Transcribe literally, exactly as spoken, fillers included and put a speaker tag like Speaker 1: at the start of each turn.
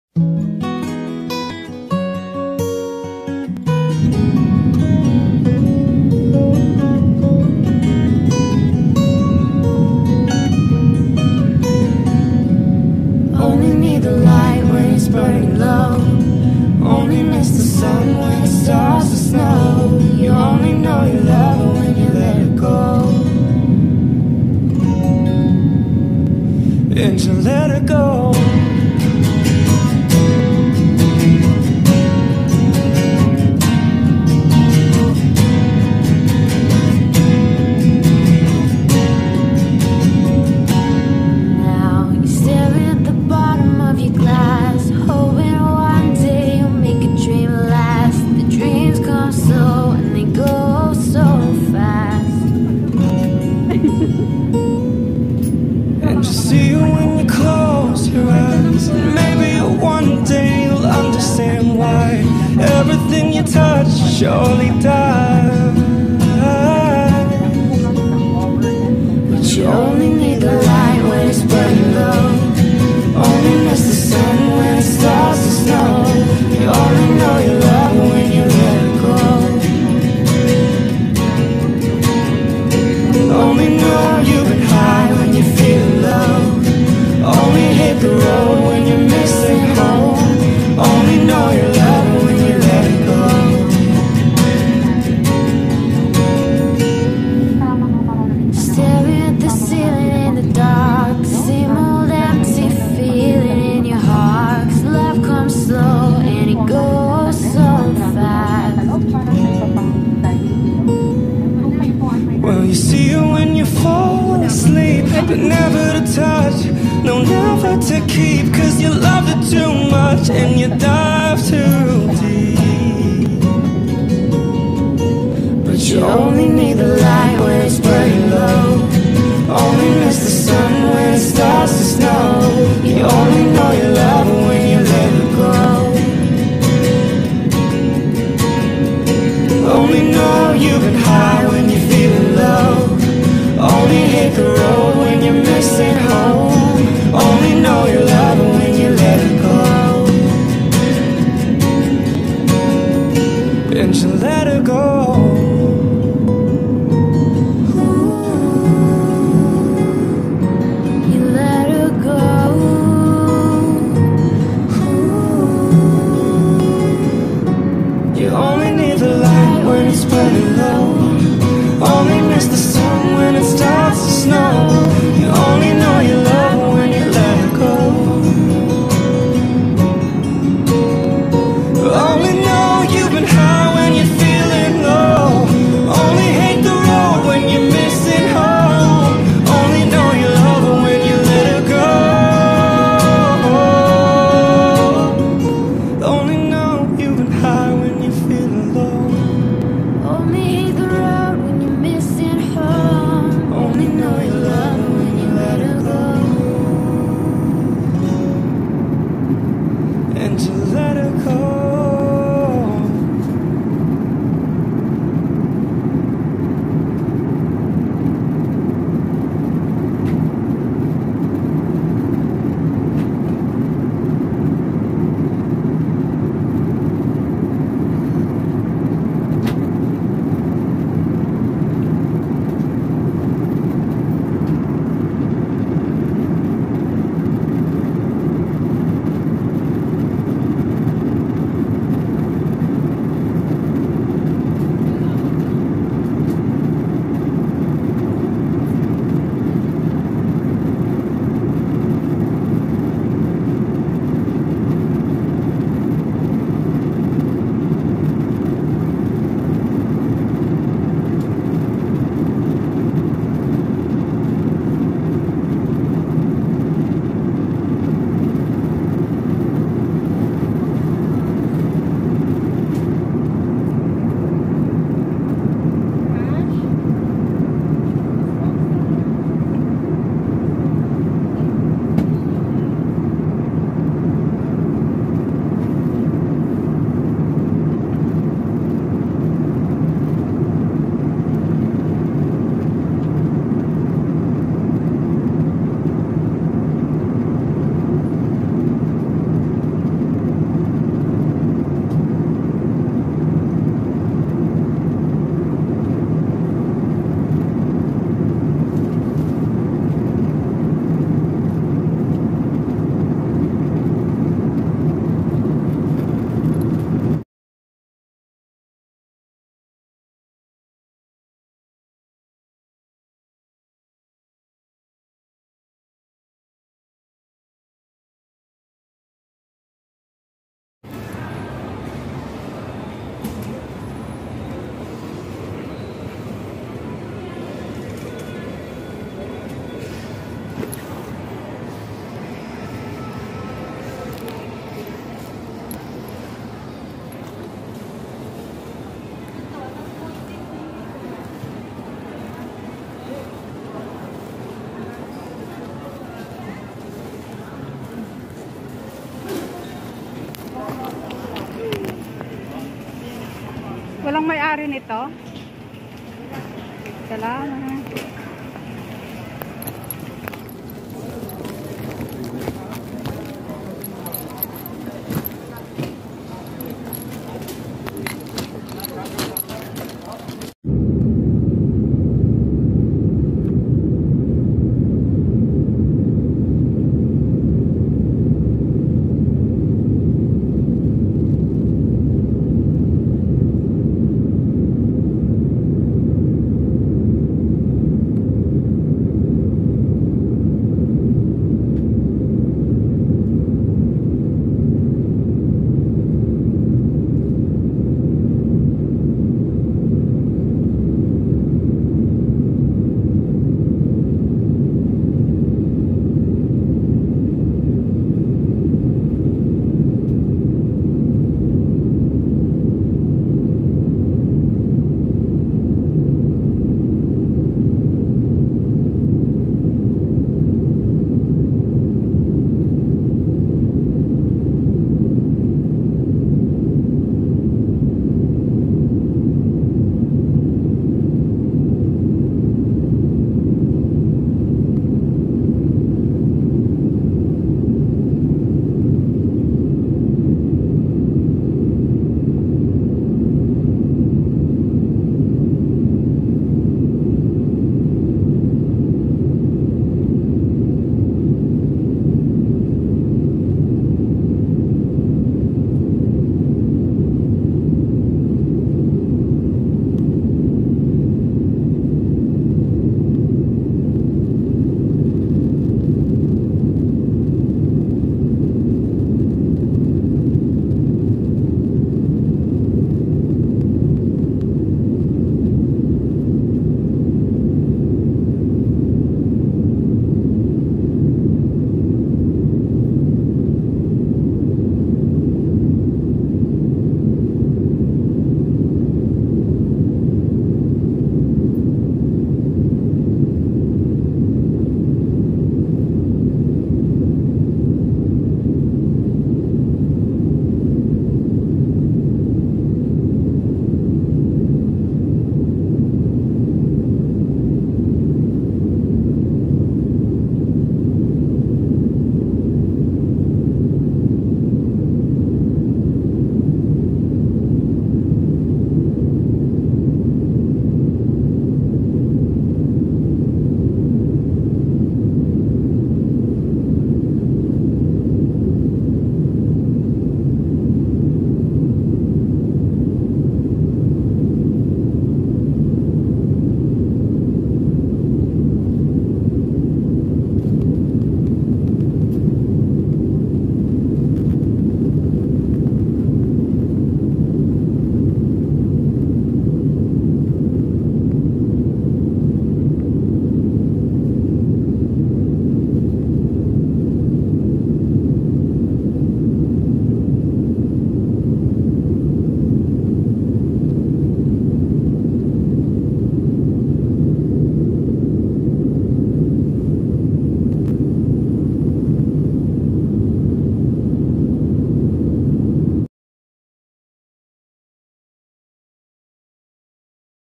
Speaker 1: Only need the light when it's burning low. Only miss the sun when it starts to snow. You only know you love her when you let it go. And you let her go. Everything you touch surely dies. But you only need the light when it's burning low. Only miss the sun when it starts to snow. You only know you love her when you let it go. Only know you've been high when you're feeling low. Only hit the road when you're missing home. Only know you love her when you let it go. Staring at the ceiling in the dark, the same old empty feeling in your heart. 'Cause love comes slow and it goes so fast. Well, you see her when you fall asleep, but never to touch, no, never to keep. 'Cause you loved her too much and you dive too deep. But you only need the light when it's burning low. Only miss the sun when it starts to snow. You only know you love her when you let her go. Only know you've been high when you're feeling low. Only hit the road when you're missing home. Only know you love her when you let her go. And you let her go. Ooh, you let her go.
Speaker 2: Walang may-ari nito. Salamat.